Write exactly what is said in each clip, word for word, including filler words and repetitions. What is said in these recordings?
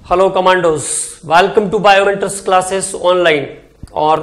Hello commandos, welcome to biometrics classes online. और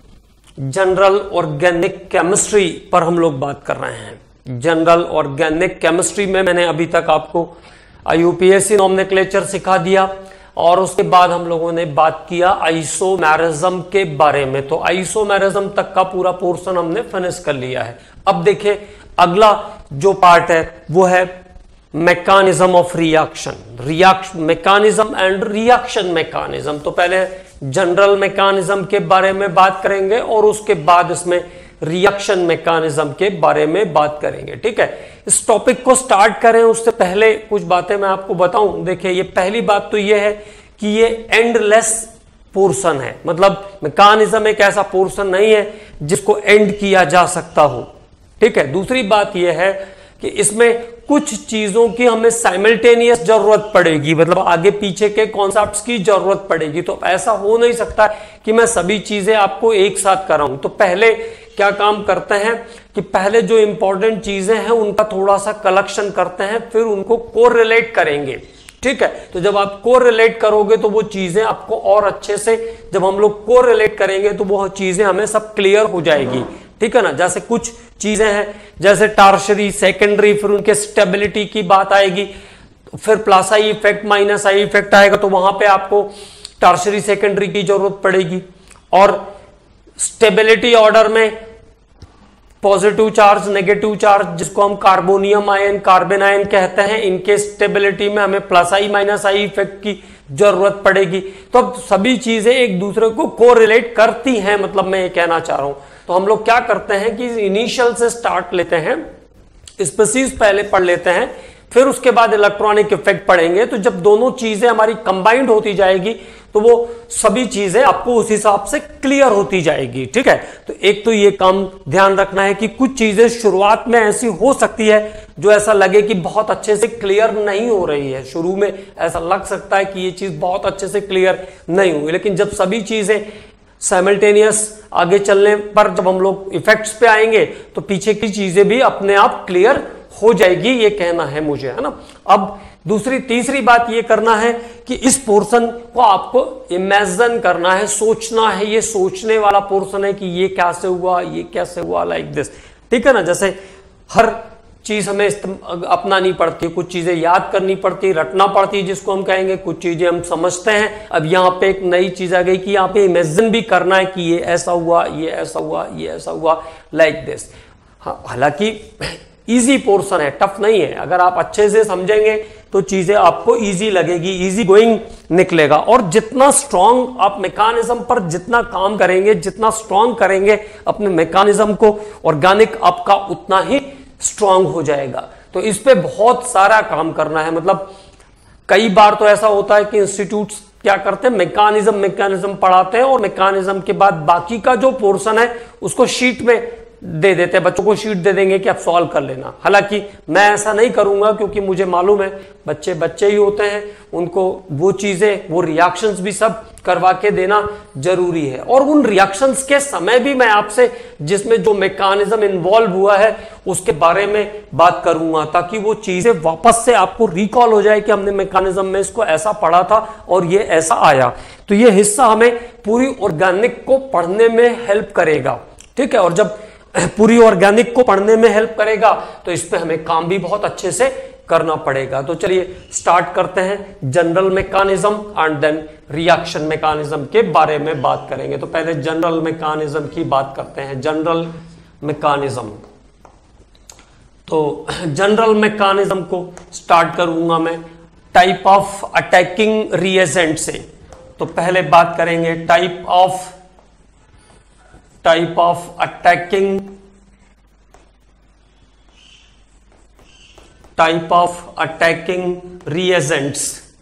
general organic chemistry पर हम लोग बात कर रहे हैं। जनरल ऑर्गेनिक केमिस्ट्री में मैंने अभी तक आपको आईयूपीएसी नॉमेनक्लेचर सिखा दिया और उसके बाद हम लोगों ने बात किया आइसोमेरिज्म के बारे में। तो आइसोमेरिज्म तक का पूरा पोर्शन हमने फिनिश कर लिया है। अब देखिए अगला जो पार्ट है वो है mechanism of reaction, reaction mechanism and reaction mechanism. तो पहले जनरल मैकेनिज्म के बारे में बात करेंगे और उसके बाद इसमें रिएक्शन मैकेनिज्म के बारे में बात करेंगे। ठीक है, इस टॉपिक को स्टार्ट करें उससे पहले कुछ बातें मैं आपको बताऊं। देखिए ये पहली बात तो ये है कि ये एंडलेस पोर्शन है, मतलब मैकेनिज्म एक ऐसा पोर्शन नहीं है जिसको एंड किया जा सकता हो। ठीक है, दूसरी बात यह है कि इसमें कुछ चीजों की हमें साइमल्टेनियस जरूरत पड़ेगी, मतलब आगे पीछे के कॉन्सेप्ट्स की जरूरत पड़ेगी। तो ऐसा हो नहीं सकता कि मैं सभी चीजें आपको एक साथ कराऊं। तो पहले क्या काम करते हैं कि पहले जो इंपॉर्टेंट चीजें हैं उनका थोड़ा सा कलेक्शन करते हैं, फिर उनको कोरिलेट करेंगे। ठीक है, तो जब आप कोरिलेट करोगे तो वो चीजें आपको और अच्छे से, जब हम लोग कोरिलेट करेंगे तो वो चीजें हमें सब क्लियर हो जाएगी। ठीक है ना, जैसे कुछ चीजें हैं जैसे टार्शरी, सेकेंडरी, फिर उनके स्टेबिलिटी की बात आएगी, फिर plus I effect minus I effect आएगा, तो वहां पे आपको टार्शरी सेकेंडरी की जरूरत पड़ेगी। और स्टेबिलिटी ऑर्डर में पॉजिटिव चार्ज, नेगेटिव चार्ज, जिसको हम कार्बोनियम आयन, कार्बन आयन कहते हैं, इनके स्टेबिलिटी में हमें plus I minus I effect की जरूरत पड़ेगी। तो अब सभी चीजें एक दूसरे को कोरिलेट करती हैं, मतलब मैं ये कहना चाह रहा हूं। तो हम लोग क्या करते हैं कि इनिशियल से स्टार्ट लेते हैं, स्पीशीज पहले पढ़ लेते हैं, फिर उसके बाद इलेक्ट्रॉनिक इफेक्ट पढ़ेंगे। तो जब दोनों चीजें हमारी कंबाइंड होती जाएगी तो वो सभी चीजें आपको उस हिसाब से क्लियर होती जाएगी। ठीक है, तो एक तो ये काम ध्यान रखना है कि कुछ चीजें शुरुआत में ऐसी हो सकती है जो ऐसा लगे कि बहुत अच्छे से क्लियर नहीं हो रही है। शुरू में ऐसा लग सकता है कि ये चीज बहुत अच्छे से क्लियर नहीं हुई, लेकिन जब सभी चीजें साइमल्टेनियस आगे चलने पर, जब हम लोग इफेक्ट्स पे आएंगे तो पीछे की चीजें भी अपने आप क्लियर हो जाएगी, ये कहना है मुझे, है ना। अब दूसरी तीसरी बात ये करना है कि इस पोर्शन को आपको इमेजिन करना है, सोचना है। ये सोचने वाला पोर्शन है कि ये कैसे हुआ, ये कैसे हुआ, लाइक दिस। ठीक है ना, जैसे हर चीज हमें अपनानी पड़ती है, कुछ चीजें याद करनी पड़ती है, रटना पड़ती है जिसको हम कहेंगे, कुछ चीजें हम समझते हैं। अब यहाँ पे एक नई चीज आ गई कि यहाँ पे इमेजिन भी करना है कि ये ऐसा हुआ, ये ऐसा हुआ, ये ऐसा हुआ, लाइक दिस। हालांकि इजी पोर्शन है, टफ नहीं है। अगर आप अच्छे से समझेंगे तो चीजें आपको इजी लगेगी, इजी गोइंग निकलेगा। और जितना स्ट्रांग आप मैकेनिज्म पर जितना काम करेंगे, जितना स्ट्रांग करेंगे अपने मैकेनिज्म को, ऑर्गेनिक आपका उतना ही स्ट्रांग हो जाएगा। तो इस पे बहुत सारा काम करना है। मतलब कई बार तो ऐसा होता है कि इंस्टीट्यूट्स क्या करते हैं, मैकेनिज्म मैकेनिज्म पढ़ाते हैं और मैकेनिज्म के बाद बाकी का जो पोर्शन है उसको शीट में दे देते हैं, बच्चों को शीट दे देंगे कि आप सॉल्व कर लेना। हालांकि मैं ऐसा नहीं करूंगा, क्योंकि मुझे मालूम है बच्चे बच्चे ही होते हैं, उनको वो चीजें, वो रिएक्शंस भी सब करवा के देना जरूरी है। और उन रिएक्शंस के समय भी मैं आपसे जिसमें जो मैकेनिज्म इन्वॉल्व हुआ है उसके बारे में बात करूंगा, ताकि वो चीजें वापस से आपको रिकॉल हो जाए कि हमने मैकेनिज्म में इसको ऐसा पढ़ा था और ये ऐसा आया। तो ये हिस्सा हमें पूरी ऑर्गेनिक को पढ़ने में हेल्प करेगा। ठीक है, और जब पूरी ऑर्गेनिक को पढ़ने में हेल्प करेगा तो इस पे हमें काम भी बहुत अच्छे से करना पड़ेगा। तो चलिए स्टार्ट करते हैं। General mechanism and then reaction mechanism के बारे में बात करेंगे। तो पहले जनरल मैकेनिज्म की बात करते हैं। जनरल मैकेनिज्म, तो जनरल मैकेनिज्म को स्टार्ट करूंगा मैं टाइप ऑफ अटैकिंग रिएजेंट से। तो पहले बात करेंगे type of type of attacking type of attacking reagents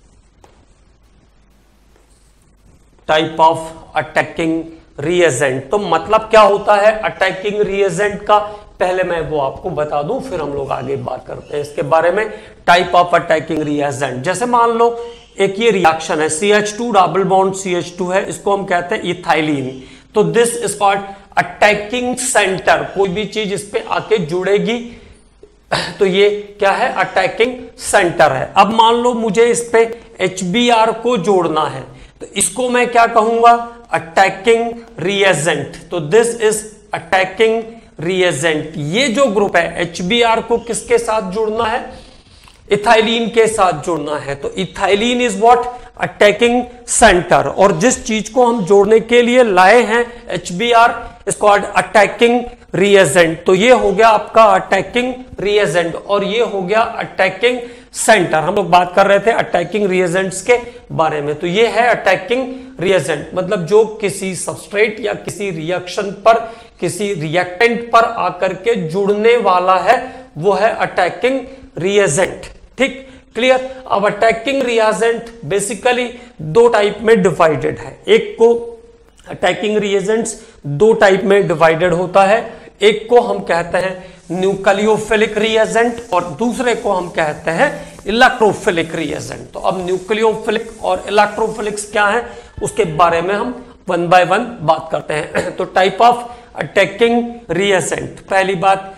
type of attacking reagent. तो मतलब क्या होता है अटैकिंग रिएजेंट का, पहले मैं वो आपको बता दूं, फिर हम लोग आगे बात करते हैं इसके बारे में। टाइप ऑफ अटैकिंग रिएजेंट, जैसे मान लो एक ये रिएक्शन है, C H two double bond C H two है, इसको हम कहते हैं इथाइलिन। तो this is called attacking centre. कोई भी चीज इस पे आके जुड़ेगी तो ये क्या है, अटैकिंग सेंटर है। अब मान लो मुझे इस पे एच बी आर को जोड़ना है, तो इसको मैं क्या कहूंगा, अटैकिंग रिएजेंट। तो दिस इज अटैकिंग रिएजेंट। ये जो ग्रुप है एच बी आर को किसके साथ जोड़ना है, इथाइलिन के साथ जोड़ना है। तो ethylene is what, attacking centre. और जिस चीज को हम जोड़ने के लिए लाए हैं एच बी आर, इसको अटैकिंग रिएजेंट। तो ये हो गया आपका अटैकिंग रिएजेंट और ये हो गया अटैकिंग सेंटर। हम लोग बात कर रहे थे अटैकिंग रिएजेंट्स के बारे में। तो ये है अटैकिंग रिएजेंट, मतलब जो किसी सबस्ट्रेट या किसी रिएक्शन पर, किसी रिएक्टेंट पर आकर के जुड़ने वाला है, वो है अटैकिंग रिएजेंट। ठीक, क्लियर। अब अटैकिंग रिएजेंट बेसिकली दो टाइप में डिवाइडेड है। एक को अटैकिंग रिएजेंट्स दो टाइप में डिवाइडेड होता है। एक को हम कहते हैं न्यूक्लियोफिलिक रिएजेंट और दूसरे को हम कहते हैं इलेक्ट्रोफिलिक रिएजेंट। तो अब न्यूक्लियोफिलिक और इलेक्ट्रोफिलिक्स क्या है उसके बारे में हम वन बाय वन बात करते हैं। तो टाइप ऑफ अटैकिंग रिएजेंट, पहली बात,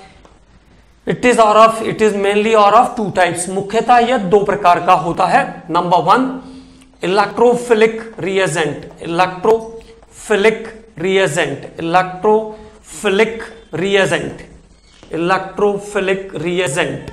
it is or of it is mainly or of two types. मुख्यतः यह दो प्रकार का होता है। Number one, electrophilic reagent, electrophilic reagent, electrophilic reagent, electrophilic reagent,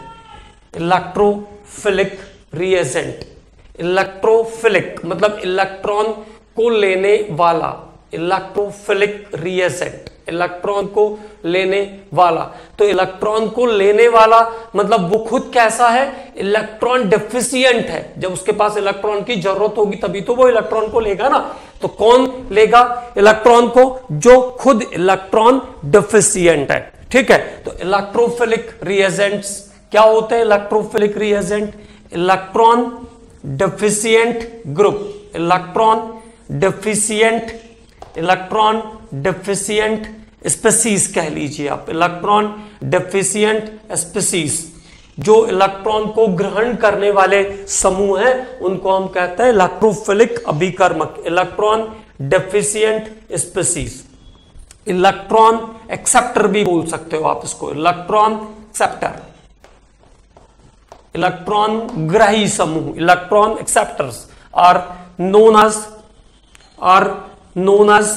electrophilic reagent. Electrophilic मतलब इलेक्ट्रॉन को लेने वाला, इलेक्ट्रोफिलिक रिएजेंट, इलेक्ट्रॉन को लेने वाला। तो इलेक्ट्रॉन को लेने वाला मतलब वो खुद कैसा है, इलेक्ट्रॉन डेफिशिएंट है। जब उसके पास इलेक्ट्रॉन की जरूरत होगी तभी तो वो इलेक्ट्रॉन को लेगा ना। तो कौन लेगा इलेक्ट्रॉन को, जो खुद इलेक्ट्रॉन डेफिशिएंट है। ठीक है, तो इलेक्ट्रोफिलिक रिएजेंट्स क्या होते हैं, electrophilic reagent, electron deficient group, electron deficient, electron deficient species कह लीजिए आप, इलेक्ट्रॉन डेफिशिएंट स्पीसीज। जो इलेक्ट्रॉन को ग्रहण करने वाले समूह हैं उनको हम कहते हैं इलेक्ट्रोफिलिक अभिकर्मक, electron deficient species. Electron acceptor भी बोल सकते हो आप इसको, इलेक्ट्रॉन एक्सेप्टर, इलेक्ट्रॉन ग्रही समूह, electron acceptors are known as are known as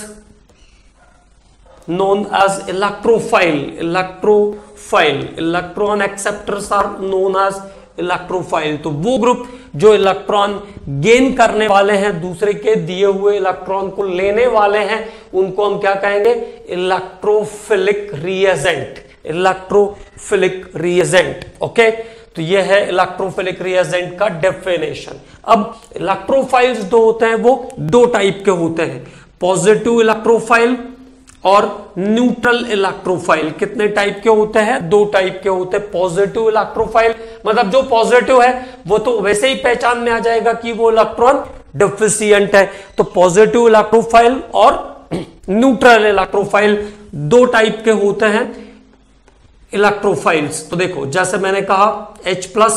known as electrophile, electrophile, electron acceptors are known as electrophile। तो वो ग्रुप जो इलेक्ट्रॉन गेन करने वाले हैं, दूसरे के दिए हुए इलेक्ट्रॉन को लेने वाले हैं, उनको हम क्या कहेंगे, electrophilic reagent, electrophilic reagent. Okay, तो ये है इलेक्ट्रोफिलिक रिएजेंट का डेफिनेशन। अब इलेक्ट्रोफाइल्स जो होते हैं वो दो टाइप के होते हैं, पॉजिटिव इलेक्ट्रोफाइल और न्यूट्रल इलेक्ट्रोफाइल। कितने टाइप के होते हैं, दो टाइप के होते हैं। पॉजिटिव इलेक्ट्रोफाइल मतलब जो पॉजिटिव है वो तो वैसे ही पहचान में आ जाएगा कि वो इलेक्ट्रॉन डेफिशिएंट है। तो पॉजिटिव इलेक्ट्रोफाइल और न्यूट्रल इलेक्ट्रोफाइल दो टाइप के होते हैं इलेक्ट्रोफाइल्स। तो देखो जैसे मैंने कहा H plus,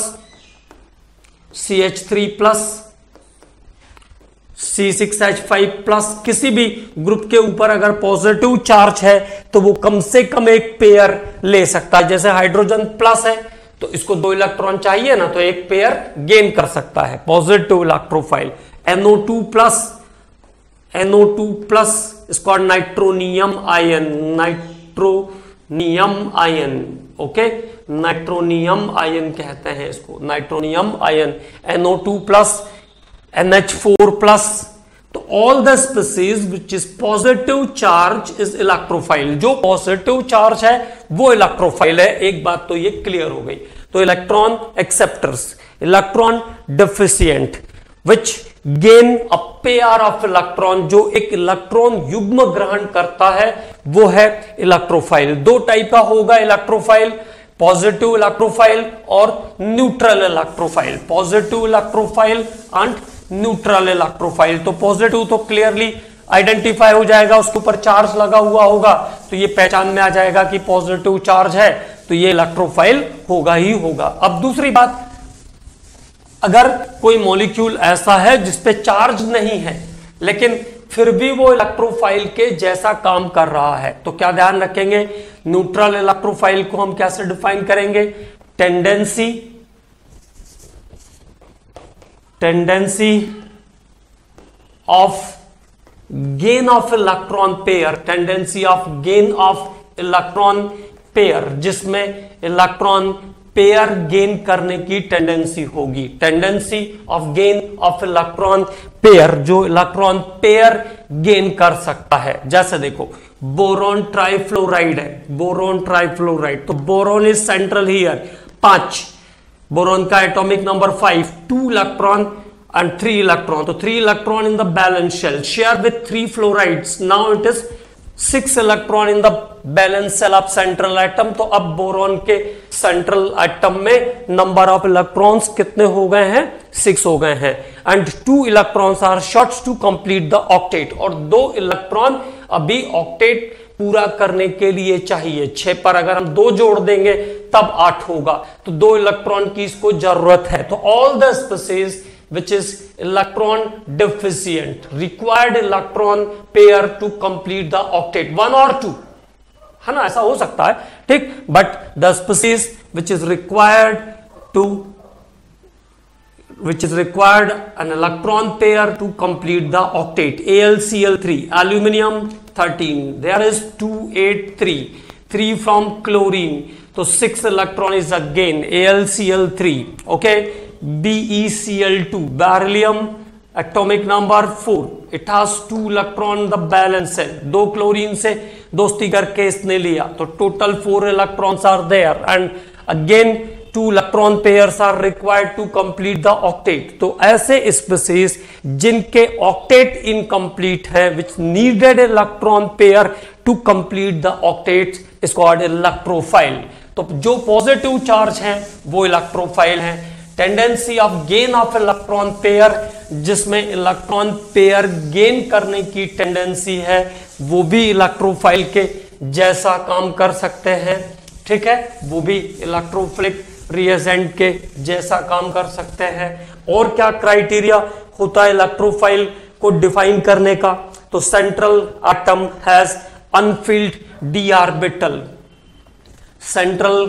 C H three plus, C six H five plus, किसी भी ग्रुप के ऊपर अगर पॉजिटिव चार्ज है तो वो कम से कम एक पेयर ले सकता है। जैसे हाइड्रोजन प्लस है तो इसको दो इलेक्ट्रॉन चाहिए ना, तो एक पेयर गेन कर सकता है, positive electrophile. N O two plus, N O two plus इसको nitronium ion, nitronium ion, okay, nitronium ion कहते हैं इसको, nitronium ion. N O two plus, N H four plus. तो all the species which is positive charge is electrophile. जो positive charge है वो electrophile है। एक बात तो ये क्लियर हो गई। तो electron acceptors, electron deficient which gain a pair of electron, जो एक इलेक्ट्रॉन युग्म ग्रहण करता है वो है इलेक्ट्रोफाइल। दो टाइप का होगा इलेक्ट्रोफाइल, पॉजिटिव इलेक्ट्रोफाइल और neutral electrophile, positive electrophile and neutral electrophile. तो पॉजिटिव तो क्लियरली आइडेंटिफाई हो जाएगा, उसके ऊपर चार्ज लगा हुआ होगा तो ये पहचान में आ जाएगा कि पॉजिटिव चार्ज है तो ये इलेक्ट्रोफाइल होगा ही होगा। अब दूसरी बात, अगर कोई मॉलिक्यूल ऐसा है जिसपे चार्ज नहीं है लेकिन फिर भी वो इलेक्ट्रोफाइल के जैसा काम कर रहा है, तो क्या ध्यान रखेंगे, न्यूट्रल इलेक्ट्रोफाइल को हम कैसे डिफाइन करेंगे, tendency tendency of gain of electron pair tendency of gain of electron pair, जिसमें इलेक्ट्रॉन पेयर गेन करने की टेंडेंसी होगी। Tendency of gain of electron pair, जो इलेक्ट्रॉन पेयर गेन कर सकता है। जैसे देखो बोरॉन ट्राइफ्लोराइड है, बोरॉन ट्राइफ्लोराइड, तो बोरॉन इज सेंट्रल हियर, पांच, बोरॉन का atomic number five, two electron and three electron, तो three electron in the balance shell share with three fluorides, now it is six electron in the balance shell of central atom। तो अब boron के central atom में number of electrons कितने हो गए हैं, six हो गए हैं, and two electrons are short to complete the octet, और दो इलेक्ट्रॉन अभी octet पूरा करने के लिए चाहिए। छह पर अगर हम दो जोड़ देंगे तब आठ होगा, तो दो इलेक्ट्रॉन की इसको जरूरत है। तो all the species which is electron deficient required electron pair to complete the octet, one or two, है ना, ऐसा हो सकता है, ठीक। but the species which is required to which is required an electron pair to complete the octet, A l C l three, aluminium thirteen, there is two eight three, three from chlorine, तो six electron is again A l C l three, okay। B e C l two, beryllium atomic number four, it has two electron the balance है, दो chlorine से दोस्ती करके इसने लिया, तो total four electrons are there, and again two electron pairs are required to complete the octet. तो ऐसे स्पीसीज जिनके ऑक्टेट इनकम्प्लीट है, which needed electron pair to complete the octet, is called electrophile. तो जो पॉजिटिव चार्ज हैं वो electrophile हैं। Tendency of gain of electron pair, जिसमें इलेक्ट्रॉन पेयर गेन करने की टेंडेंसी है, वो भी इलेक्ट्रोफाइल के जैसा काम कर सकते हैं, ठीक है, वो भी इलेक्ट्रोफिलिक रिएजेंट के जैसा काम कर सकते हैं। और क्या क्राइटेरिया होता है इलेक्ट्रोफाइल को डिफाइन करने का, तो central atom has unfilled D orbital, central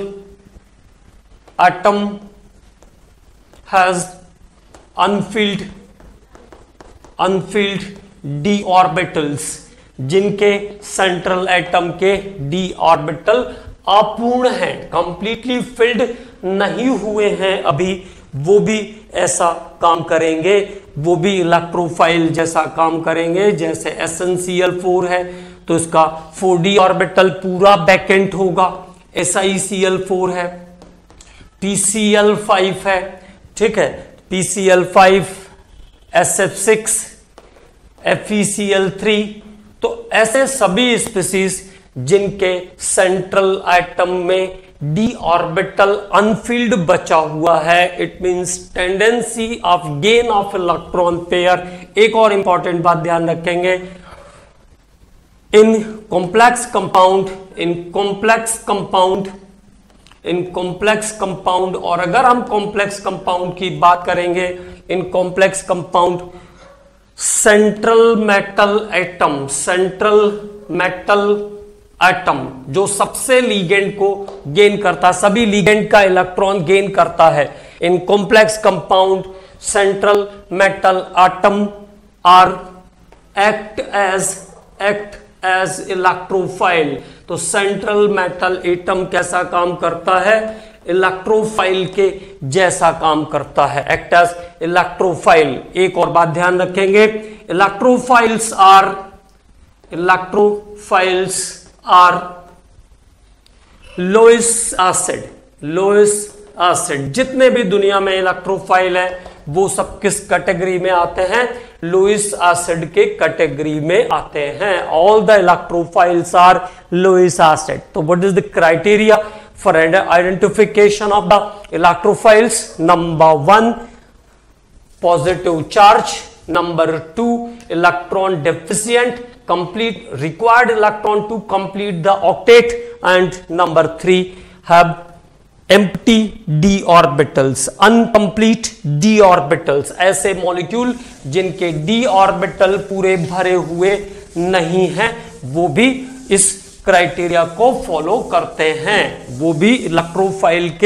atom has unfilled unfilled d orbitals, जिनके सेंट्रल एटम के d ऑर्बिटल अपूर्ण हैं, कंप्लीटली फिल्ड नहीं हुए हैं अभी, वो भी ऐसा काम करेंगे, वो भी इलेक्ट्रोफाइल जैसा काम करेंगे। जैसे S N C L four है तो इसका फोर डी ऑर्बिटल पूरा वैकेंट होगा, S I C L four है, पी सी एल फाइव है, ठीक है, P C L five, S F six, F E C L three, तो ऐसे सभी स्पीसीज जिनके सेंट्रल एटम में डी ऑर्बिटल अनफिल्ड बचा हुआ है, it means tendency of gain of electron pair. एक और इंपॉर्टेंट बात ध्यान रखेंगे, in complex compound in complex compound in complex compound और अगर हम कॉम्प्लेक्स कंपाउंड की बात करेंगे, in complex compound central metal atom central metal atom जो सबसे लीगेंड को गेन करता है, सभी लीगेंड का इलेक्ट्रॉन गेन करता है, in complex compound central metal atom are act as act as electrophile. तो सेंट्रल मेटल एटम कैसा काम करता है, इलेक्ट्रोफाइल के जैसा काम करता है, एक्ट एज इलेक्ट्रोफाइल। एक और बात ध्यान रखेंगे, electrophiles are electrophiles are Lewis acid Lewis acid. जितने भी दुनिया में इलेक्ट्रोफाइल है वो सब किस कैटेगरी में आते हैं, लुईस एसिड के कैटेगरी में आते हैं। All the electrophiles are Lewis acid. तो what is the criteria for identification of the electrophiles? Number one, positive charge, number two, electron deficient, complete required electron to complete the octet, and number three, have empty d orbitals, incomplete d orbitals। ऐसे molecule जिनके d orbital पूरे भरे हुए नहीं हैं वो भी इस क्राइटेरिया को फॉलो करते हैं, वो भी इलेक्ट्रोफाइल के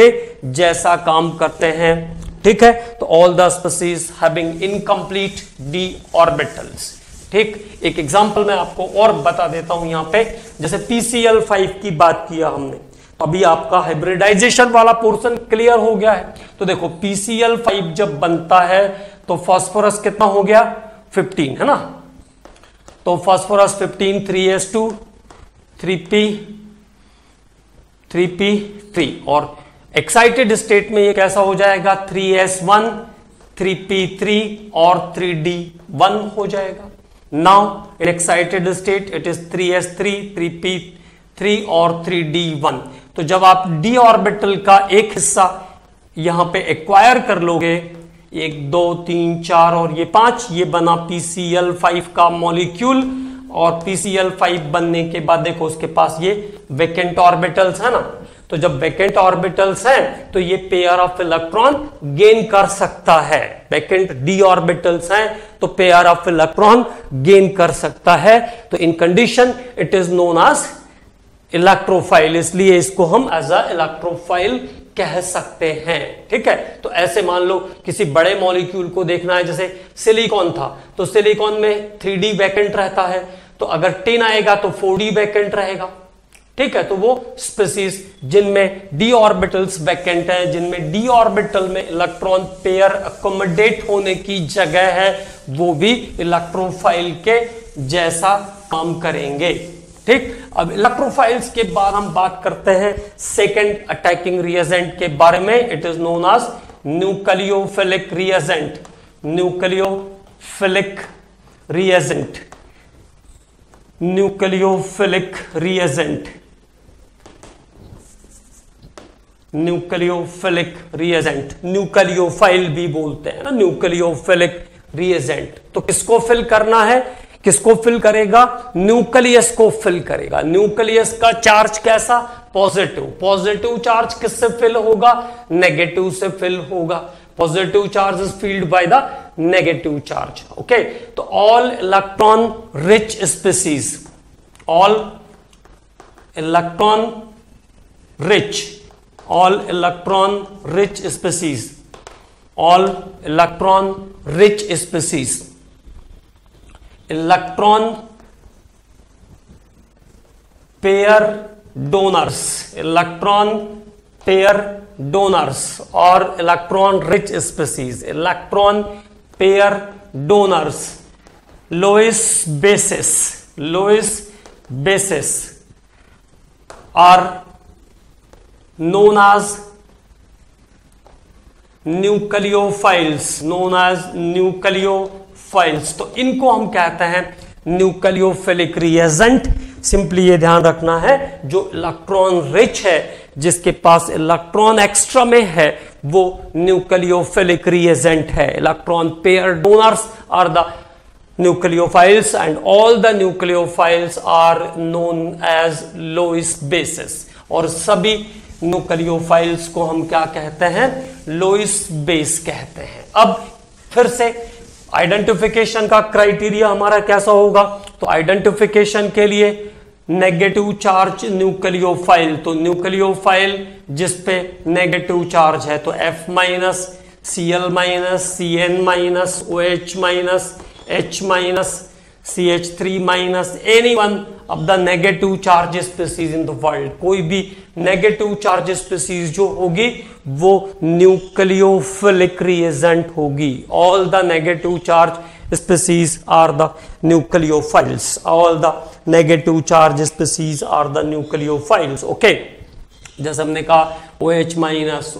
जैसा काम करते हैं। ठीक है, तो all the species having incomplete d orbitals. ठीक, एक एग्जांपल मैं आपको और बता देता हूं यहां पे, जैसे पी सी एल फाइव की बात किया हमने, तो अभी आपका हाइब्रिडाइजेशन वाला पोर्शन क्लियर हो गया है। तो देखो पी सी एल फाइव जब बनता है तो फास्फोरस कितना हो गया, फिफ्टीन, है ना। तो phosphorus fifteen, three s two, three p, three p three, और एक्साइटेड स्टेट में ये कैसा हो जाएगा, three s one, three p three और थ्री डी वन हो जाएगा। Now in excited state it is three s three, three p three और थ्री डी वन। तो जब आप डी ऑर्बिटल का एक हिस्सा यहां पे एक्वायर कर लोगे, एक दो तीन चार और ये पांच, ये बना पी सी एल फाइव का मॉलिक्यूल, और पी सी एल फाइव बनने के बाद देखो उसके पास ये वेकेंट ऑर्बिटल्स है ना। तो जब वेकेंट ऑर्बिटल्स हैं तो ये पेयर ऑफ इलेक्ट्रॉन गेन कर सकता है। वेकेंट डी ऑर्बिटल्स हैं तो पेयर ऑफ इलेक्ट्रॉन गेन कर सकता है। तो in condition it is known as electrophile, इसलिए इसको हम एज अ इलेक्ट्रोफाइल कह सकते हैं। ठीक है, तो ऐसे मान लो किसी बड़े मॉलिक्यूल को देखना है, जैसे सिलिकॉन था, तो सिलिकॉन में थ्री डी वैकेंट रहता है, तो अगर टेन आएगा तो फोर डी वैकेंट रहेगा। ठीक है, तो वो स्पीसीज जिनमें डी ऑर्बिटल्स वैकेंट है, जिनमें डी ऑर्बिटल में इलेक्ट्रॉन पेयर अकोमोडेट होने की जगह है, वो भी इलेक्ट्रोफाइल के जैसा काम करेंगे। ठीक, अब इलेक्ट्रोफाइल्स के बाद हम बात करते हैं सेकेंड अटैकिंग रिएजेंट के बारे में। It is known as nucleophilic reagent. Nucleophilic reagent, nucleophilic reagent, nucleophilic reagent, nucleophile भी बोलते हैं ना, न्यूक्लियोफिलिक रिएजेंट। तो किसको फिल करना है, किसको फिल करेगा, न्यूक्लियस को फिल करेगा। न्यूक्लियस का चार्ज कैसा, पॉजिटिव। पॉजिटिव चार्ज किससे फिल होगा, नेगेटिव से फिल होगा। Positive charge is filled by the negative charge. Okay, तो all electron rich species, all electron rich, all electron rich species, all electron rich species, electron pair donors, electron pair donors और electron rich species, electron pair donors, Lewis bases, Lewis bases are known as nucleophiles, known as nucleophiles. तो इनको हम कहते हैं nucleophilic reagent. Simply ये ध्यान रखना है, जो इलेक्ट्रॉन रिच है, जिसके पास इलेक्ट्रॉन एक्स्ट्रा में है, वो न्यूक्लियोफिलिक रिएजेंट है। Electron pair donors are the nucleophiles and all the nucleophiles are known as Lewis bases. और सभी न्यूक्लियोफाइल्स को हम क्या कहते हैं, लोइस बेस कहते हैं। अब फिर से आइडेंटिफिकेशन का क्राइटेरिया हमारा कैसा होगा, तो आइडेंटिफिकेशन के लिए नेगेटिव चार्ज न्यूक्लियोफाइल, तो न्यूक्लियोफाइल जिस पे नेगेटिव चार्ज है, तो F minus, C L minus, C N minus, O H minus, H minus, C H three minus, any one of the negative charge species in the world. कोई भी negative charge species जो होगी वो nucleophilic reagent होगी। All the negative charge species are the nucleophiles, all the negative charge species are the nucleophiles. Okay, जैसे हमने कहा OH minus,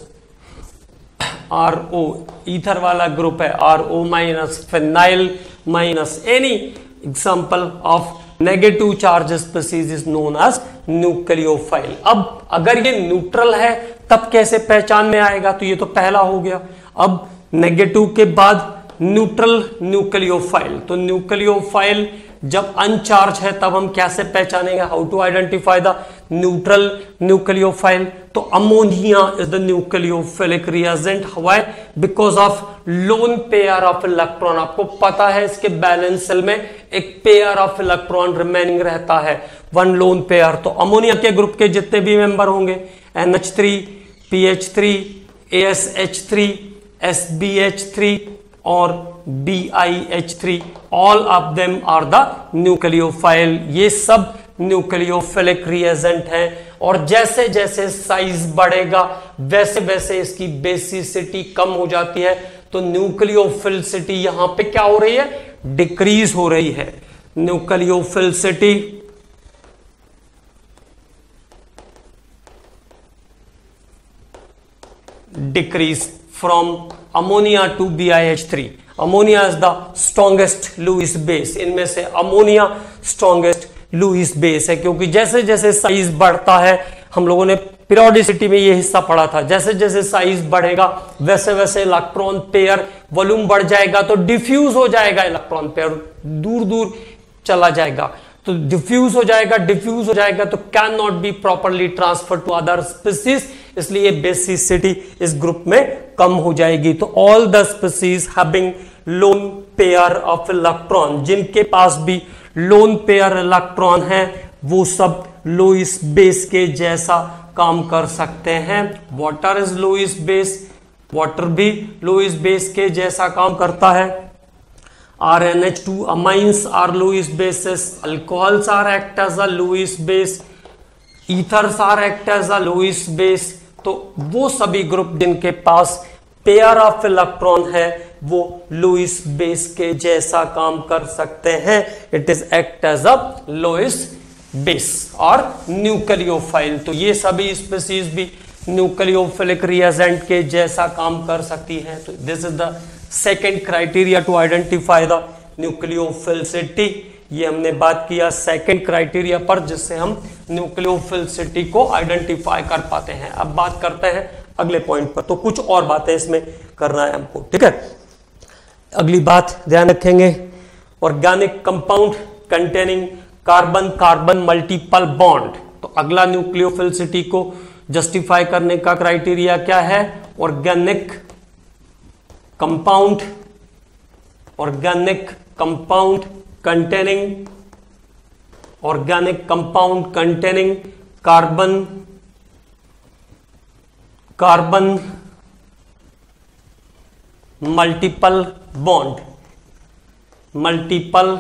R O ether वाला ग्रुप है, R O minus, phenyl minus, any example of negative charge species is known as nucleophile. अब अगर ये neutral है तब कैसे पहचान में आएगा, तो ये तो पहला हो गया। अब नेगेटिव के बाद न्यूट्रल न्यूक्लियोफाइल, तो न्यूक्लियोफाइल जब अनचार्ज है तब हम कैसे पहचानेंगे, how to identify the neutral nucleophile, तो ammonia is the nucleophilic reagent. Why, because of lone pair of electron. आपको पता है इसके बैलेंस सेल में एक पेयर ऑफ इलेक्ट्रॉन रिमेनिंग रहता है, वन लोन पेयर। तो अमोनिया के ग्रुप के जितने भी मेंबर होंगे, N H three P H three, A S H three, S B H three और B I H three, all of them are the nucleophile. ये सब न्यूक्लियोफिलिक रिएजेंट हैं और जैसे जैसे साइज बढ़ेगा वैसे वैसे इसकी बेसिसिटी कम हो जाती है। तो न्यूक्लियोफिलिसिटी यहां पे क्या हो रही है, डिक्रीज हो रही है। Nucleophilicity decrease from ammonia to B I H three. Ammonia is the strongest Lewis base. इनमें से अमोनिया स्ट्रॉन्गेस्ट लुईस बेस है, क्योंकि जैसे जैसे साइज बढ़ता है, हम लोगों ने पीरियोडिसिटी में ये हिस्सा पढ़ा था, जैसे जैसे साइज बढ़ेगा वैसे वैसे इलेक्ट्रॉन पेयर वॉल्यूम बढ़ जाएगा, तो डिफ्यूज हो जाएगा इलेक्ट्रॉन पेयर, दूर दूर चला जाएगा। तो डिफ्यूज हो जाएगा, डिफ्यूज हो जाएगा तो can not be properly transfer to other species, इसलिए बेसिसिटी इस ग्रुप में कम हो जाएगी। तो all the species having lone pair of electron, जिनके पास भी लोन पेयर इलेक्ट्रॉन है, वो सब लुईस बेस के जैसा काम कर सकते हैं। Water is Lewis base, water भी लुईस बेस के जैसा काम करता है। R N H two amines are Lewis bases, alcohols are act as a Lewis base, ethers are act as a Lewis base. तो वो सभी ग्रुप जिनके पास पेयर ऑफ इलेक्ट्रॉन है वो लुईस बेस के जैसा काम कर सकते हैं। It is act as a Lewis base और न्यूक्लियोफाइल। तो ये सभी स्पीसीज भी न्यूक्लियोफिलिक रिएजेंट के जैसा काम कर सकती है। तो this is the second criteria to identify the nucleophilicity. ये हमने बात किया सेकेंड क्राइटेरिया पर, जिससे हम न्यूक्लियोफिलिसिटी को आइडेंटिफाई कर पाते हैं। अब बात करते हैं अगले पॉइंट पर, तो कुछ और बातें इसमें करना है हमको, ठीक है। अगली बात ध्यान रखेंगे, organic compound containing carbon carbon multiple bond. तो अगला न्यूक्लियोफिलिसिटी को जस्टिफाई करने का क्राइटेरिया क्या है, organic compound, organic compound containing, organic compound containing carbon carbon multiple bond, multiple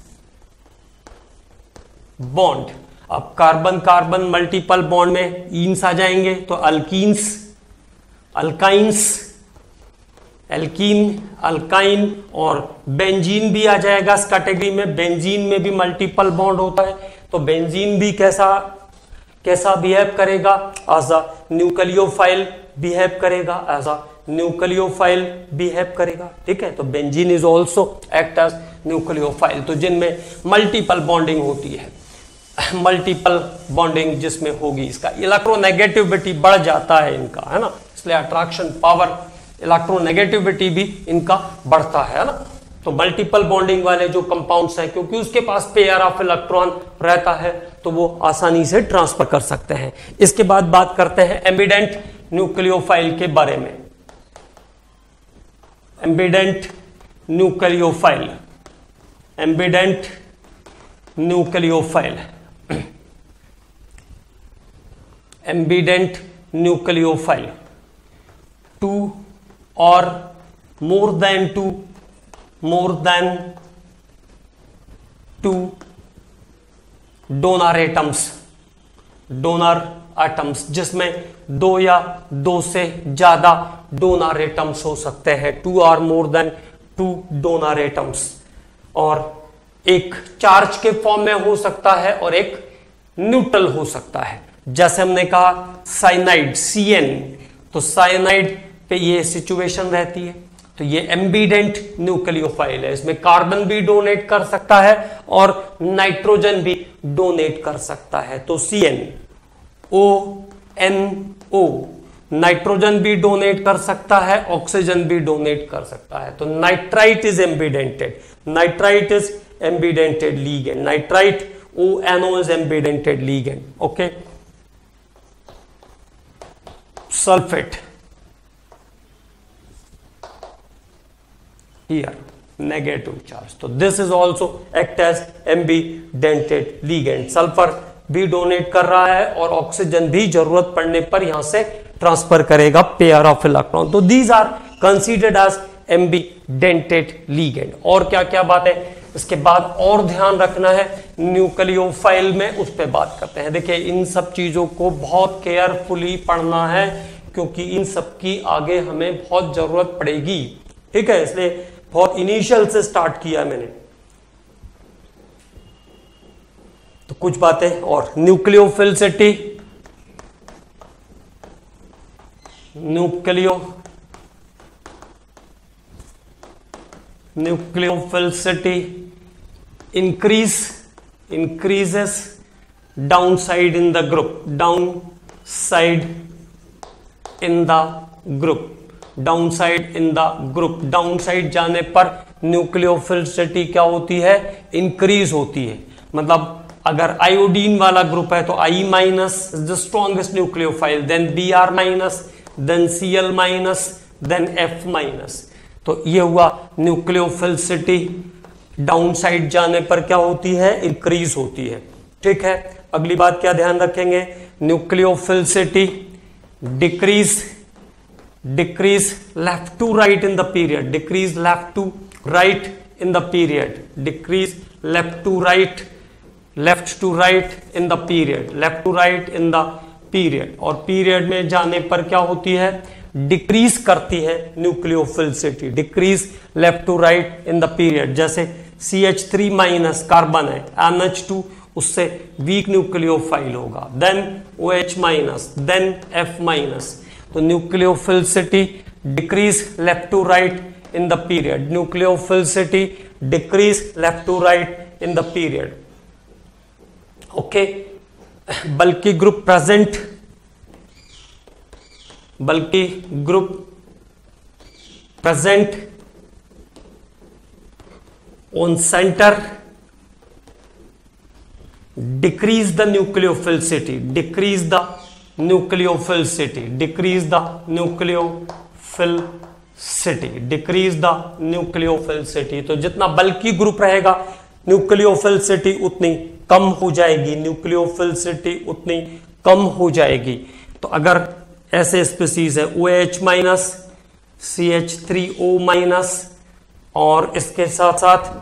bond. अब कार्बन कार्बन मल्टीपल बॉन्ड में ईन्स आ जाएंगे, तो अल्कीन्स, अल्काइंस, एल्कीन, अल्काइन और बेंजीन भी आ जाएगा इस कैटेगरी में। बेंजीन में भी मल्टीपल बॉन्ड होता है, तो बेंजीन भी कैसा कैसा बिहेव करेगा, एज अ न्यूक्लियोफाइल बिहेव करेगा, एज अ न्यूक्लियोफाइल बिहेव करेगा, ठीक है। तो benzene is also act as nucleophile. तो जिनमें मल्टीपल बॉन्डिंग होती है, मल्टीपल बॉन्डिंग जिसमें होगी, इसका इलेक्ट्रोनेगेटिविटी बढ़ जाता है इनका, है ना, इसलिए अट्रैक्शन पावर, इलेक्ट्रोनेगेटिविटी भी इनका बढ़ता है, है ना। तो मल्टीपल बॉन्डिंग वाले जो कंपाउंड्स हैं, क्योंकि उसके पास पेयर ऑफ इलेक्ट्रॉन रहता है, तो वो आसानी से ट्रांसफर कर सकते हैं। इसके बाद बात करते हैं एम्बिडेंट न्यूक्लियोफाइल के बारे में। Ambident nucleophile, ambident nucleophile, ambident nucleophile, two or more than two, more than two donor atoms, donor atoms, जिसमें दो या दो से ज्यादा डोनर एटम्स हो सकते हैं, two or more than two donor atoms. और एक चार्ज के फॉर्म में हो सकता है और एक न्यूट्रल हो सकता है। जैसे हमने कहा साइनाइड, सी एन, तो साइनाइड पे ये सिचुएशन रहती है। तो ये एम्बिडेंट न्यूक्लियोफाइल है, इसमें कार्बन भी डोनेट कर सकता है और नाइट्रोजन भी डोनेट कर सकता है। तो C N O N O, nitrogen भी डोनेट कर सकता है, ऑक्सीजन भी डोनेट कर सकता है। तो nitrite is ambidentate, nitrite is ambidentate ligand, nitrite O N O is ambidentate ligand, okay. Sulphate, here negative charge, तो this is also act as ambidentate ligand। Sulphur भी डोनेट कर रहा है और ऑक्सीजन भी जरूरत पड़ने पर यहां से ट्रांसफर करेगा पेयर ऑफ इलेक्ट्रॉन। तो these are considered as ambidentate ligand. और क्या क्या बात है इसके बाद और ध्यान रखना है न्यूक्लियोफाइल में, उस पर बात करते हैं। देखिए इन सब चीजों को बहुत केयरफुली पढ़ना है क्योंकि इन सब की आगे हमें बहुत जरूरत पड़ेगी, ठीक है, इसलिए बहुत इनिशियल से स्टार्ट किया मैंने। तो कुछ बातें और, nucleophilicity, nucleo nucleophilicity increase increases downside in the group, down side in the group, down side in the group. Down side जाने पर न्यूक्लियोफिलिसिटी क्या होती है, इंक्रीज होती है। मतलब अगर आयोडीन वाला ग्रुप है तो I minus is the strongest nucleophile, then B R minus, then C L minus, then F minus. तो ये हुआ न्यूक्लियोफिलिसिटी डाउन साइड जाने पर क्या होती है, इंक्रीज होती है, ठीक है। अगली बात क्या ध्यान रखेंगे, nucleophilicity decrease decrease left to right in the period, decrease left to right in the period, decrease left to right, left to right in the period, left to right in the period। और period में जाने पर क्या होती है, decrease करती है nucleophilicity, decrease left to right in the period. जैसे C H three minus carbon है, एन एच टू उससे वीक न्यूक्लियोफाइल होगा, then O H minus, then F minus. तो nucleophilicity decrease left to right in the period, nucleophilicity decrease left to right in the period, okay. Bulky group present, bulky group present on centre decrease the nucleophilicity, decrease the nucleophilicity, decrease the nucleophilicity, decrease the nucleophilicity. तो जितना बल्कि group रहेगा nucleophilicity उतनी कम हो जाएगी, nucleophilicity उतनी कम हो जाएगी। तो अगर ऐसे स्पीसीज है O H minus, C H three O minus और इसके साथ साथ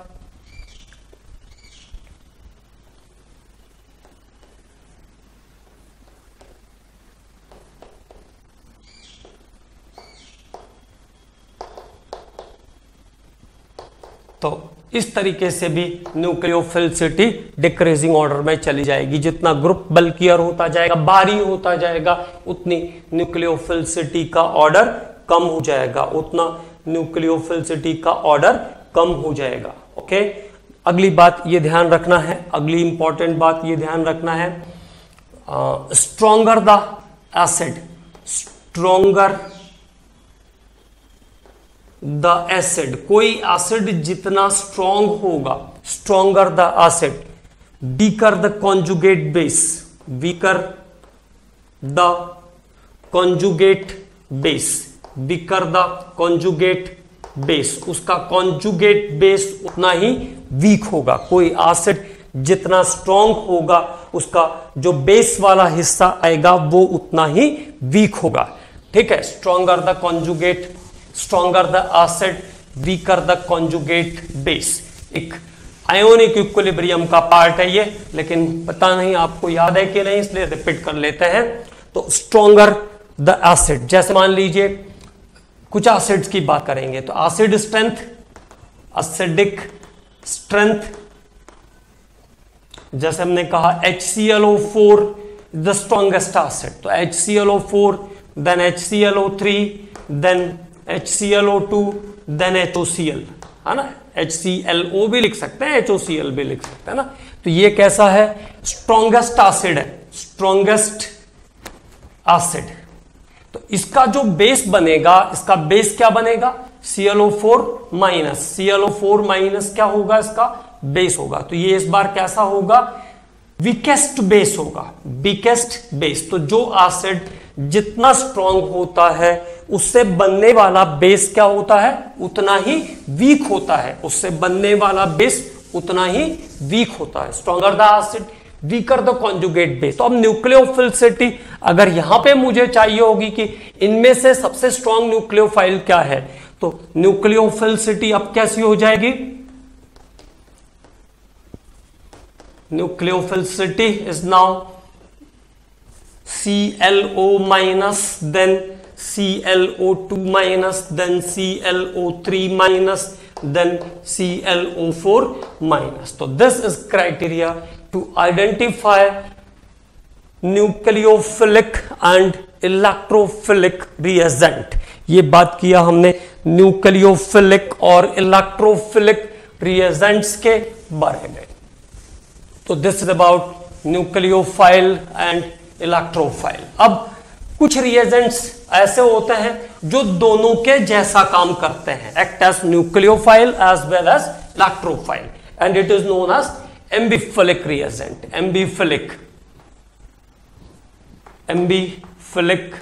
तो इस तरीके से भी न्यूक्लियोफिलिसिटी डिक्रीजिंग ऑर्डर में चली जाएगी। जितना ग्रुप बल्कियर होता जाएगा, भारी होता जाएगा, उतनी न्यूक्लियोफिलिसिटी का ऑर्डर कम हो जाएगा, उतना न्यूक्लियोफिलिसिटी का ऑर्डर कम हो जाएगा, ओके। अगली बात ये ध्यान रखना है, अगली इंपॉर्टेंट बात ये ध्यान रखना है, stronger the acid, stronger the acid, कोई एसिड जितना स्ट्रॉन्ग होगा, stronger the acid, weaker the conjugate base, weaker the conjugate base, weaker the conjugate base, उसका कॉन्जुगेट बेस उतना ही वीक होगा। कोई एसिड जितना स्ट्रॉन्ग होगा उसका जो बेस वाला हिस्सा आएगा वो उतना ही वीक होगा, ठीक है। Stronger the conjugate, stronger the acid, weaker the conjugate base, एक आयोनिक इक्विलिब्रियम का पार्ट है ये, लेकिन पता नहीं आपको याद है कि नहीं, इसलिए रिपीट कर लेते हैं। तो स्ट्रॉन्गर द एसिड, जैसे मान लीजिए कुछ एसिड्स की बात करेंगे तो एसिड स्ट्रेंथ, एसिडिक स्ट्रेंथ, जैसे हमने कहा H C L O four the strongest acid, तो H C L O four, then H C L O three, then H C L O two, then H O C L, है ना। H C L ओ भी लिख सकते हैं, H O C L भी लिख सकते हैं ना। तो ये कैसा है, स्ट्रॉन्गेस्ट एसिड है, स्ट्रॉन्गेस्ट एसिड। तो इसका जो बेस बनेगा, इसका बेस क्या बनेगा, C L O four minus, C L O four minus क्या होगा, इसका बेस होगा। तो ये इस बार कैसा होगा, वीकेस्ट बेस होगा, वीकेस्ट बेस। तो जो एसिड जितना स्ट्रॉन्ग होता है उससे बनने वाला बेस क्या होता है, उतना ही वीक होता है, उससे बनने वाला बेस उतना ही वीक होता है। Stronger the acid, weaker the conjugate base. तो अब न्यूक्लियोफिलिसिटी अगर यहां पे मुझे चाहिए होगी कि इनमें से सबसे स्ट्रॉन्ग न्यूक्लियोफाइल क्या है, तो न्यूक्लियोफिलिसिटी अब कैसी हो जाएगी, nucleophilicity is now C L O minus, then C L O two minus, then C L O three minus, then C L O four minus. So this is criteria to identify nucleophilic and electrophilic reagent. ये बात किया हमने nucleophilic और electrophilic reagents के बारे में। तो this is about nucleophile and electrophile. अब कुछ रिएजेंट्स ऐसे होते हैं जो दोनों के जैसा काम करते हैं, act as nucleophile as well as electrophile, and it is known as ambiphilic reagent. Ambiphilic ambiphilic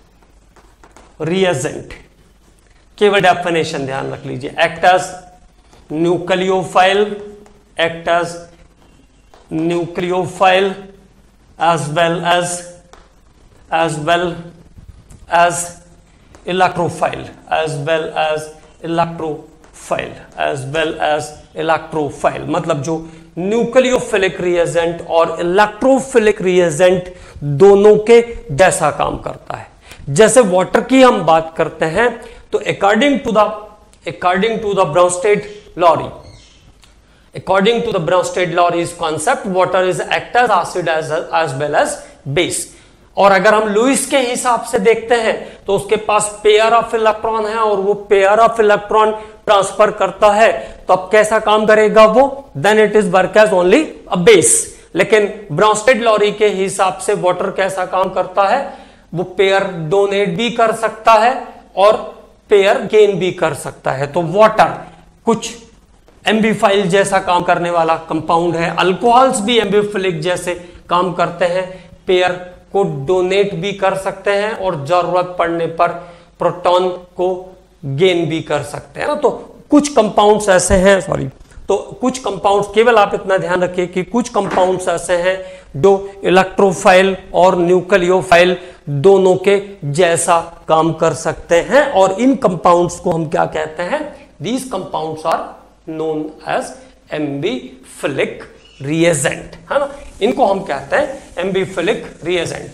reagent केवल डेफिनेशन ध्यान रख लीजिए, act as nucleophile, act as nucleophile as well as as well as electrophile, as well as electrophile, as well as electrophile। मतलब जो nucleophilic reagent और electrophilic reagent दोनों के जैसा काम करता है। जैसे वाटर की हम बात करते हैं तो according to the according to the Bronsted Lowry according to the Bronsted Lowry's concept, water is act as acid as as well as base. और अगर हम लुईस के हिसाब से देखते हैं तो उसके पास पेयर ऑफ इलेक्ट्रॉन है और वो पेयर ऑफ इलेक्ट्रॉन ट्रांसफर करता है, तो अब कैसा काम करेगा वो, then it is work as only a base. लेकिन ब्राउनस्टेड लॉरी के हिसाब से वाटर कैसा काम करता है, वो पेयर डोनेट भी कर सकता है और पेयर गेन भी कर सकता है। तो वाटर कुछ एम्बीफाइल जैसा काम करने वाला कंपाउंड है, अल्कोहल्स भी एम्बीफिलिक जैसे काम करते हैं, पेयर को डोनेट भी कर सकते हैं और जरूरत पड़ने पर प्रोटॉन को गेन भी कर सकते हैं। तो कुछ कंपाउंड्स ऐसे हैं, सॉरी तो कुछ कंपाउंड्स, केवल आप इतना ध्यान रखिए कि कुछ कंपाउंड्स ऐसे हैं जो इलेक्ट्रोफाइल और न्यूक्लियोफाइल दोनों के जैसा काम कर सकते हैं, और इन कंपाउंड्स को हम क्या कहते हैं, these compounds are known as ambiphilic reagent, है ना, इनको हम कहते हैं एम्बीफिलिक रिएजेंट।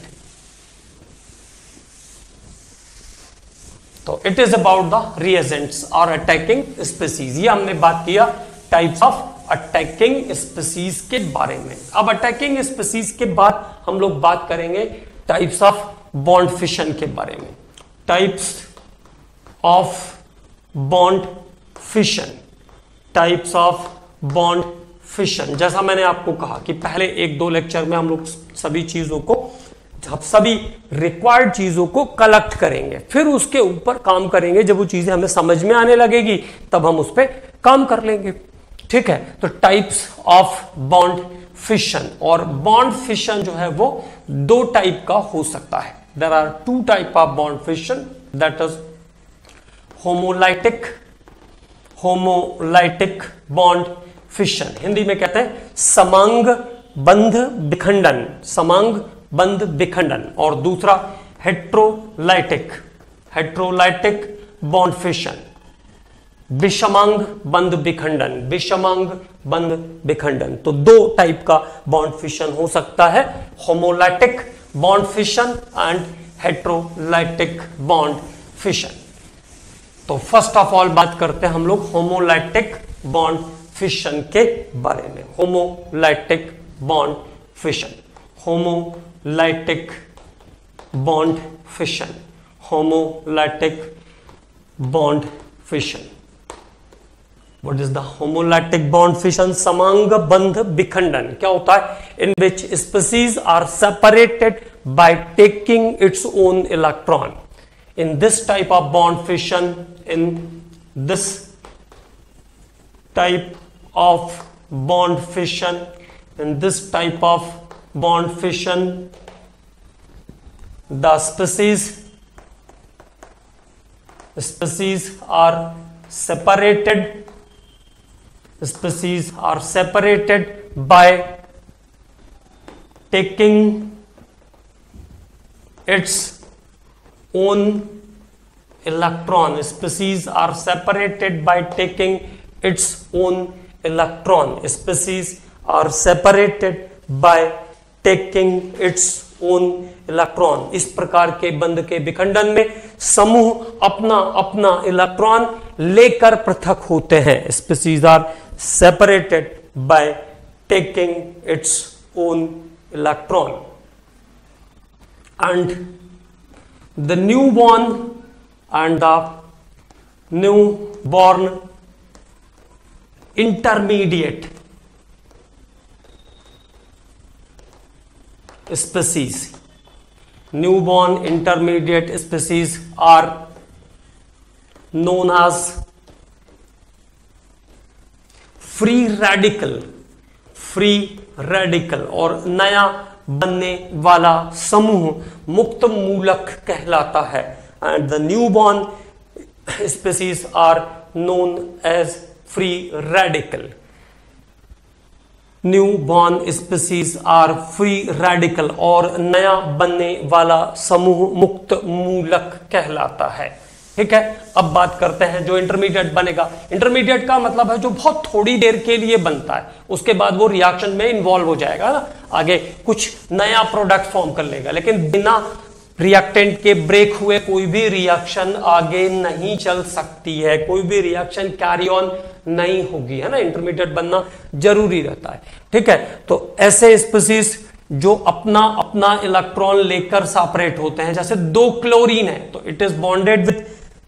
तो it is about the reagents और अटैकिंग स्पीसीज। ये हमने बात किया टाइप्स ऑफ अटैकिंग स्पीसीज के बारे में। अब अटैकिंग स्पीसीज के बाद हम लोग बात करेंगे टाइप्स ऑफ बॉन्ड फिशन के बारे में। Types of bond fission, types of bond fission. जैसा मैंने आपको कहा कि पहले एक दो लेक्चर में हम लोग सभी चीजों को, सभी रिक्वायर्ड चीजों को कलेक्ट करेंगे, फिर उसके ऊपर काम करेंगे। जब वो चीजें हमें समझ में आने लगेगी तब हम उस पर काम कर लेंगे, ठीक है। तो टाइप्स ऑफ बॉन्ड फिशन, और बॉन्ड फिशन जो है वो दो टाइप का हो सकता है। There are two type of bond fission, that is homolytic homolytic bond fission, Hindi में कहते हैं समांग बंध विखंडन, समांग बंध विखंडन। और दूसरा हेट्रोलाइटिक हेट्रोलाइटिक बॉन्ड फिशन, विषमांग बंध विखंडन, विषमांग बंध विखंडन। तो दो टाइप का बॉन्ड फिशन हो सकता है, homolytic bond fission and heterolytic bond fission. तो फर्स्ट ऑफ ऑल बात करते हैं हम लोग होमोलाइटिक बॉन्ड फिशन के बारे में। Homolytic bond fission, homolytic bond fission, homolytic bond fission. What is the homolytic bond fission? समांग बंध विखंडन क्या होता है? In which species are separated by taking its own electron. In this type of bond fission, in this type of bond fission, in this type of bond fission, the species species are separated. Species are separated by taking its own electron. Species are separated by taking its own electron. Species are separated by taking its own electron. इस प्रकार के बंध के विखंडन में समूह अपना अपना इलेक्ट्रॉन लेकर पृथक होते हैं. Species are separated by taking its own electron. And the newborn and the newborn intermediate species, newborn intermediate species are known as free radical, free radical और नया बनने वाला समूह मुक्त मूलक कहलाता है. And the newborn species are known as free radical. Newborn species are free radical और नया बनने वाला समूह मुक्त मूलक कहलाता है. ठीक है, अब बात करते हैं जो इंटरमीडिएट बनेगा. इंटरमीडिएट का मतलब है जो बहुत थोड़ी देर के लिए बनता है, उसके बाद वो रिएक्शन में इन्वॉल्व हो जाएगा ना, आगे कुछ नया प्रोडक्ट फॉर्म कर लेगा, लेकिन बिना रिएक्टेंट के ब्रेक हुए कोई भी रिएक्शन आगे नहीं चल सकती है, कोई भी रिएक्शन कैरी ऑन नहीं होगी, है ना. इंटरमीडिएट बनना जरूरी रहता है. ठीक है, तो ऐसे स्पीसीज जो अपना अपना इलेक्ट्रॉन लेकर सेपरेट होते हैं, जैसे दो क्लोरीन है तो it is bonded with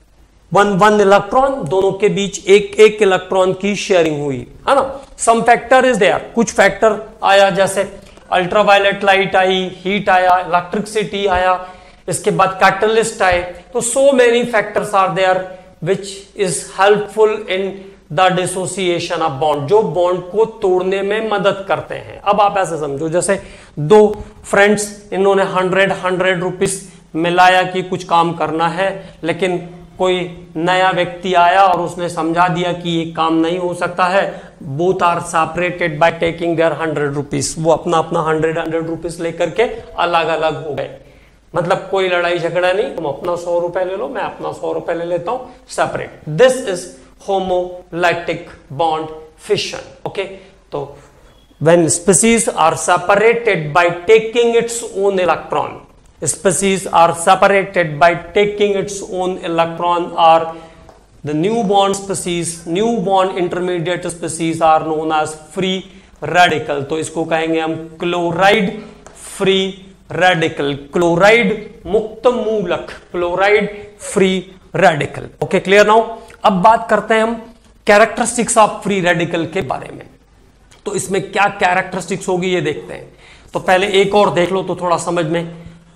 one one electron, दोनों के बीच एक एक इलेक्ट्रॉन की शेयरिंग हुई, है ना. सम फैक्टर इज देयर, कुछ फैक्टर आया, जैसे अल्ट्रावायलेट लाइट आई, हीट आया, इलेक्ट्रिसिटी आया, इसके बाद कैटलिस्ट आए. तो so many factors are there which is helpful in the dissociation of bond, जो बॉन्ड को तोड़ने में मदद करते हैं. अब आप ऐसे समझो, जैसे दो फ्रेंड्स, इन्होंने हंड्रेड हंड्रेड रुपीस मिलाया कि कुछ काम करना है, लेकिन कोई नया व्यक्ति आया और उसने समझा दिया कि ये काम नहीं हो सकता है. Both are separated by taking their hundred rupees. वो अपना अपना हंड्रेड हंड्रेड रुपीस लेकर के अलग अलग हो गए. मतलब कोई लड़ाई झगड़ा नहीं, तुम अपना सौ रुपए ले लो, मैं अपना सौ रुपए ले लेता हूं, separate. This is homolytic bond fission. Okay, तो when species are separated by taking its own electron, species are separated by taking its own electron, are the newborn species, newborn intermediate species are known as free radical. तो इसको कहेंगे हम chloride free radical, chloride मुक्त मूलक, chloride free radical. Okay, clear now. अब बात करते हैं हम कैरेक्टरिस्टिक्स ऑफ फ्री रेडिकल के बारे में. तो इसमें क्या कैरेक्टरिस्टिक्स होगी ये देखते हैं. तो पहले एक और देख लो तो थोड़ा समझ में,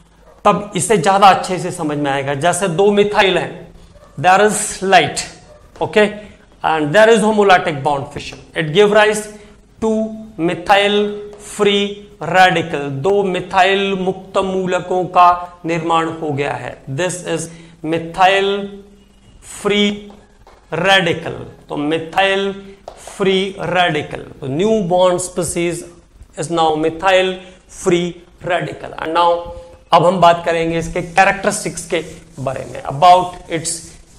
तब इसे ज्यादा अच्छे से समझ में आएगा. जैसे दो मिथाइल हैं, there is light, okay, and there is homolytic bond fission. It give rise to methyl free radical. दो मिथाइल मुक्त मूलकों का निर्माण हो गया है. This is methyl free radical. तो मिथाइल फ्री रेडिकल, तो new bond species is now methyl free radical. And now अब हम बात करेंगे इसके कैरेक्टरिस्टिक्स के बारे में. अबाउट इट्स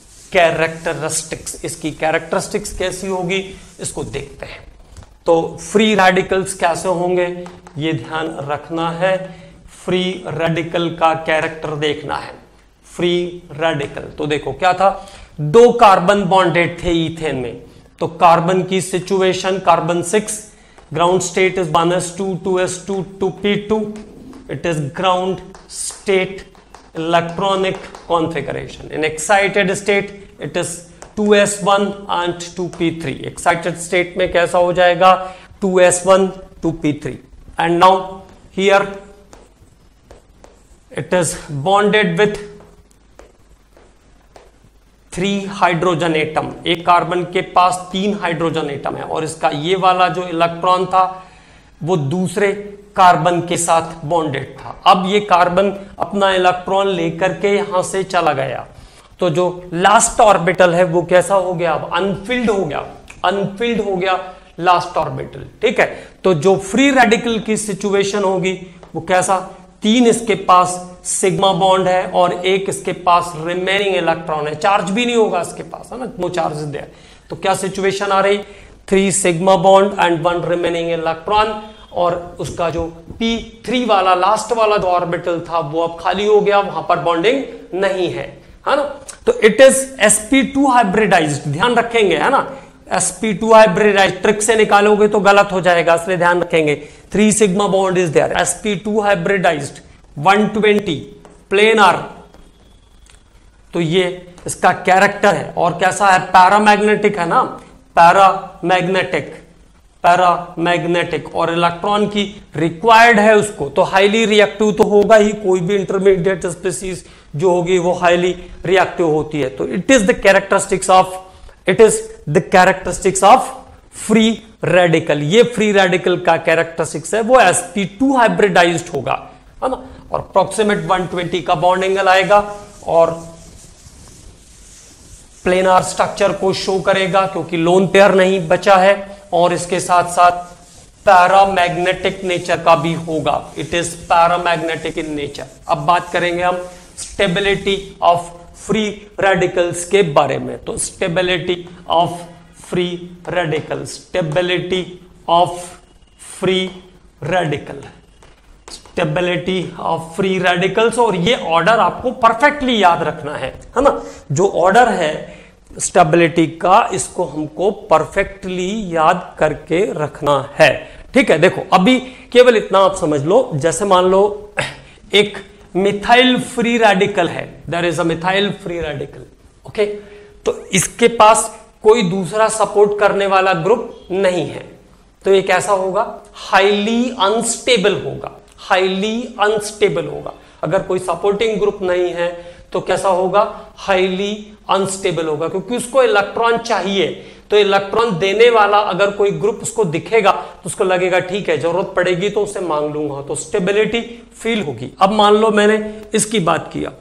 कैरेक्टरिस्टिक्स, इसकी कैरेक्टरिस्टिक्स कैसी होगी इसको देखते हैं. तो फ्री रेडिकल्स कैसे होंगे ये ध्यान रखना है. फ्री रेडिकल का कैरेक्टर देखना है. फ्री रेडिकल तो देखो क्या था, दो कार्बन बॉन्डेड थे इथेन में. तो कार्बन की situation, carbon six, ground state is one s two, two s two, two p two. It is ground state electronic configuration. In excited state it is two s one and two p three. Excited state में कैसा हो जाएगा, two s one, two p three. And now here it is bonded with three hydrogen atom. एक carbon के पास तीन hydrogen atom है और इसका ये वाला जो इलेक्ट्रॉन था वो दूसरे कार्बन के साथ बॉन्डेड था. अब ये कार्बन अपना इलेक्ट्रॉन लेकर के यहां से चला गया, तो जो लास्ट ऑर्बिटल है वो कैसा हो गया, अब अनफिल्ड हो गया, अनफिल्ड हो गया लास्ट ऑर्बिटल. ठीक है, तो जो फ्री रेडिकल की सिचुएशन होगी वो कैसा, तीन इसके पास सिग्मा बॉन्ड है और एक इसके पास रिमेनिंग इलेक्ट्रॉन है, चार्ज भी नहीं होगा इसके पास, है ना, नो चार्ज इज देयर। तो क्या सिचुएशन आ रही, three sigma bond and one remaining electron, और उसका जो पी थ्री वाला लास्ट वाला जो ऑर्बिटल था वो अब खाली हो गया, वहां पर बॉन्डिंग नहीं है, है ना। तो it is s p two hybridized, ध्यान रखेंगे, है ना, s p two hybridized, trick से निकालोगे तो गलत हो जाएगा, इसलिए ध्यान रखेंगे। Three sigma bond is there, s p two hybridized, one twenty planar, तो ये इसका कैरेक्टर है। और कैसा है, पैरामैग्नेटिक है ना, पैरामैग्नेटिक, पैरामैग्नेटिक, और इलेक्ट्रॉन की रिक्वायर्ड है उसको, तो हाईली रिएक्टिव तो होगा ही, कोई भी इंटरमीडिएट स्पीसीज जो होगी वो हाईली रिएक्टिव होती है। तो it is the characteristics of it is the characteristics of free radical, ये फ्री रेडिकल का कैरेक्टरिस्टिक्स है, वो एस पी टू हाइब्रिडाइज्ड होगा, है ना, और अप्रोक्सीमेट वन ट्वेंटी का बॉन्ड एंगल आएगा और प्लेनर स्ट्रक्चर को शो करेगा क्योंकि लोन पेयर नहीं बचा है, और इसके साथ साथ पैरामैग्नेटिक नेचर का भी होगा, it is paramagnetic in nature. अब बात करेंगे हम स्टेबिलिटी ऑफ फ्री रेडिकल्स के बारे में। तो stability of free radical, stability of free radical, stability of free radicals, और ये ऑर्डर आपको परफेक्टली याद रखना है, है ना, जो ऑर्डर है स्टेबिलिटी का, इसको हमको परफेक्टली याद करके रखना है, ठीक है। देखो अभी केवल इतना आप समझ लो, जैसे मान लो एक मिथाइल फ्री रेडिकल है, there is a methyl free radical, okay, तो इसके पास कोई दूसरा सपोर्ट करने वाला ग्रुप नहीं है, तो ये कैसा होगा, हाईली अनस्टेबल होगा, हाईली अनस्टेबल होगा। अगर कोई सपोर्टिंग ग्रुप नहीं है तो कैसा होगा, हाईली अनस्टेबल होगा, क्योंकि उसको इलेक्ट्रॉन चाहिए, तो इलेक्ट्रॉन देने वाला अगर कोई ग्रुप उसको दिखेगा तो उसको लगेगा ठीक है, जरूरत पड़ेगी तो उसे मांग लूंगा, तो स्टेबिलिटी फील होगी। अब मान लो मैंने इसकी बात किया,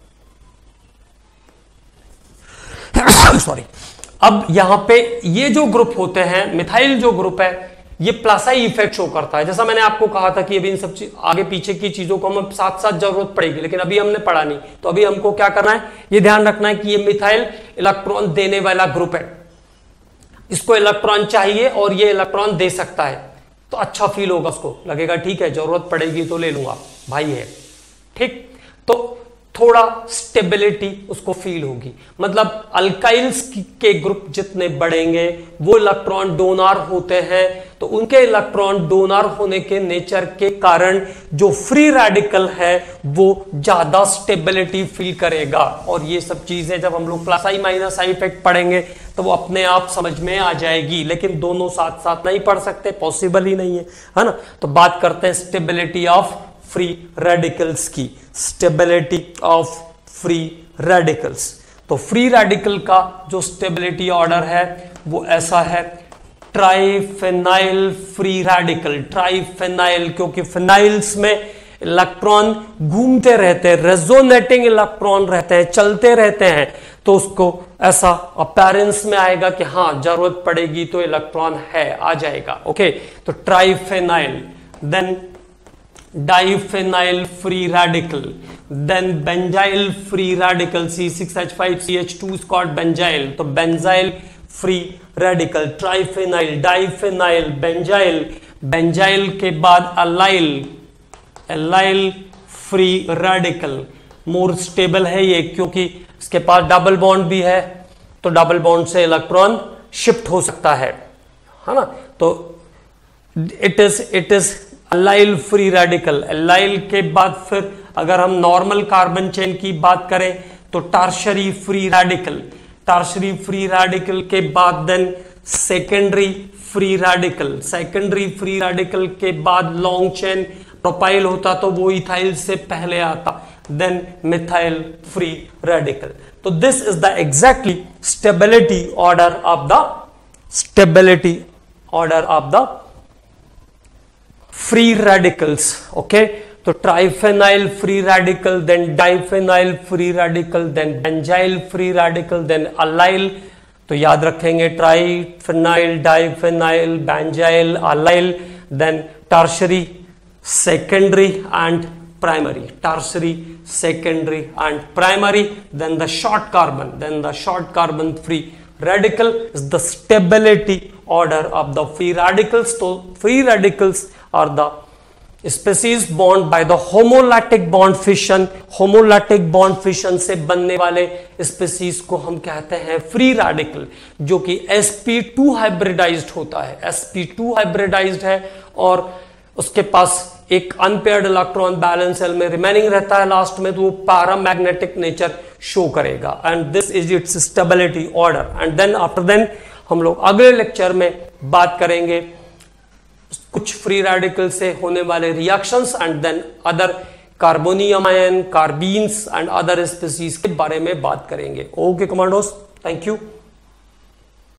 सॉरी, अब यहां पे ये जो ग्रुप होते हैं, मिथाइल जो ग्रुप है, ये प्लासाई इफेक्ट शो करता है। जैसा मैंने आपको कहा था कि अभी इन सब चीज आगे पीछे की चीजों को हमें साथ साथ जरूरत पड़ेगी, लेकिन अभी हमने पढ़ा नहीं, तो अभी हमको क्या करना है, ये ध्यान रखना है कि ये मिथाइल इलेक्ट्रॉन देने वाला ग्रुप है, इसको इलेक्ट्रॉन चाहिए और ये इलेक्ट्रॉन दे सकता है, तो अच्छा फील होगा, उसको लगेगा ठीक है, जरूरत पड़ेगी तो ले लूंगा भाई है, ठीक। तो थोड़ा स्टेबिलिटी उसको फील होगी, मतलब अल्काइल्स के ग्रुप जितने बढ़ेंगे वो इलेक्ट्रॉन डोनर होते हैं, तो उनके इलेक्ट्रॉन डोनर होने के नेचर के कारण जो फ्री रेडिकल है वो ज्यादा स्टेबिलिटी फील करेगा। और ये सब चीजें जब हम लोग plus I minus I effect पढ़ेंगे तो वो अपने आप समझ में आ जाएगी, लेकिन दोनों साथ साथ नहीं पढ़ सकते, पॉसिबल ही नहीं है, है ना। तो बात करते हैं स्टेबिलिटी ऑफ फ्री रेडिकल्स की, स्टेबिलिटी ऑफ फ्री रेडिकल्स। तो फ्री रेडिकल का जो स्टेबिलिटी ऑर्डर है वो ऐसा है, ट्राइफेनाइल फ्री रेडिकल, ट्राइफेनाइल, क्योंकि फिनाइल्स में इलेक्ट्रॉन घूमते रहते हैं, रेजोनेटिंग इलेक्ट्रॉन रहते हैं, चलते रहते हैं, तो उसको ऐसा अपीयरेंस में आएगा कि हाँ जरूरत पड़ेगी तो इलेक्ट्रॉन है, आ जाएगा, ओके। तो triphenyl, then diphenyl free radical, then benzyl free radical, C six H five C H two is called benzyl, तो benzyl free radical, triphenyl, diphenyl, benzyl, benzyl के बाद allyl, allyl free radical, more stable है ये क्योंकि इसके पास double bond भी है, तो डबल बॉन्ड से इलेक्ट्रॉन शिफ्ट हो सकता है, है ना। तो it is it is allyl free radical. Allyl के बाद फिर अगर हम नॉर्मल कार्बन चेन की बात करें तो tertiary free radical, tertiary free radical के बाद then secondary free radical, secondary free radical के बाद लॉन्ग चेन प्रोपाइल होता तो वो इथाइल से पहले आता, देन मिथाइल फ्री रेडिकल। तो this is the exactly stability order of the stability order of the free radicals, okay. तो triphenyl free radical, then diphenyl free radical, then benzyl free radical, then allyl. तो याद रखेंगे triphenyl, diphenyl, benzyl, allyl, then tertiary secondary and primary, tertiary, secondary and primary. Then the short carbon, then the short carbon free radical is the stability order of the free radicals. So free radicals are the species bond by the homolytic bond fission. homolytic bond fission से बनने वाले species को हम कहते हैं free radical, जो कि s p to hybridized होता है, s p टू hybridized है और उसके पास एक अनपेयर्ड इलेक्ट्रॉन बैलेंस सेल में रिमेनिंग रहता है लास्ट में, तो वो पैरामैग्नेटिक नेचर शो करेगा and this is its stability order. And then after then हम लोग अगले लेक्चर में बात करेंगे कुछ फ्री रेडिकल से होने वाले reactions and then other carbonium ion, carbenes and other species के बारे में बात करेंगे. Okay commandos, thank you.